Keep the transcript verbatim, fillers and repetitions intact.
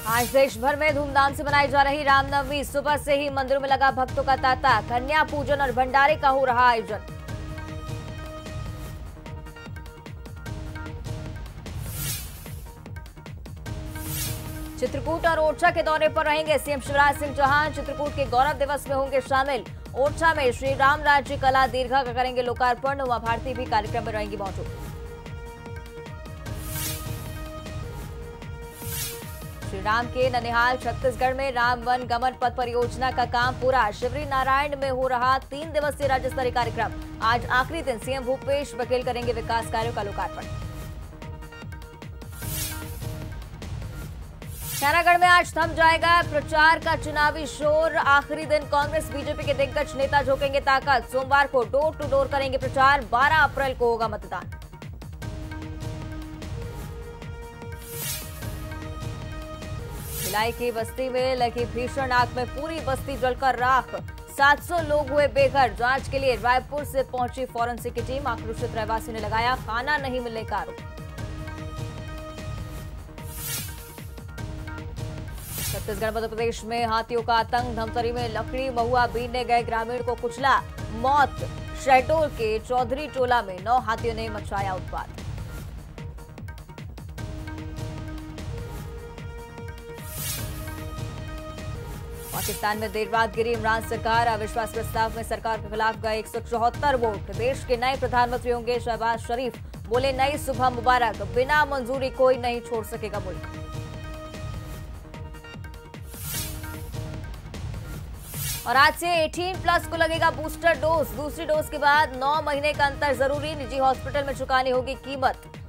आज देश भर में धूमधाम से मनाई जा रही रामनवमी। सुबह से ही मंदिरों में लगा भक्तों का तांता। कन्या पूजन और भंडारे का हो रहा आयोजन। चित्रकूट और ओरछा के दौरे पर रहेंगे सीएम शिवराज सिंह चौहान। चित्रकूट के गौरव दिवस में होंगे शामिल। ओरछा में श्री राम राज्य कला दीर्घा का करेंगे लोकार्पण। उमा भारती भी कार्यक्रम में रहेंगी मौजूद। श्री राम के ननिहाल छत्तीसगढ़ में राम वन गमन पथ परियोजना का काम पूरा। शिवरी नारायण में हो रहा तीन दिवसीय राज्य स्तरीय कार्यक्रम। आज आखिरी दिन सीएम भूपेश बघेल करेंगे विकास कार्यों का लोकार्पण। खैरागढ़ में आज थम जाएगा प्रचार का चुनावी शोर। आखिरी दिन कांग्रेस बीजेपी के दिग्गज नेता झोंकेंगे ताकत। सोमवार को डोर टू डोर करेंगे प्रचार। बारह अप्रैल को होगा मतदान। भिलाई की बस्ती में लगी भीषण आग में पूरी बस्ती जलकर राख। सात सौ लोग हुए बेघर। जांच के लिए रायपुर से पहुंची फॉरेंसिक की टीम। आक्रोशित रहवासी ने लगाया खाना नहीं मिलने का आरोप। छत्तीसगढ़ मध्य प्रदेश में हाथियों का आतंक। धमतरी में लकड़ी महुआ बीनने गए ग्रामीण को कुचला मौत। शहडोल के चौधरी टोला में नौ हाथियों ने मचाया उत्पात। पाकिस्तान में देर रात गिरी इमरान सरकार। अविश्वास प्रस्ताव में सरकार के खिलाफ गए एक सौ चौहत्तर वोट। देश के नए प्रधानमंत्री होंगे शहबाज शरीफ। बोले नई सुबह मुबारक। बिना मंजूरी कोई नहीं छोड़ सकेगा मुल्क। और आज से अठारह प्लस को लगेगा बूस्टर डोज। दूसरी डोज के बाद नौ महीने का अंतर जरूरी। निजी हॉस्पिटल में चुकानी होगी कीमत।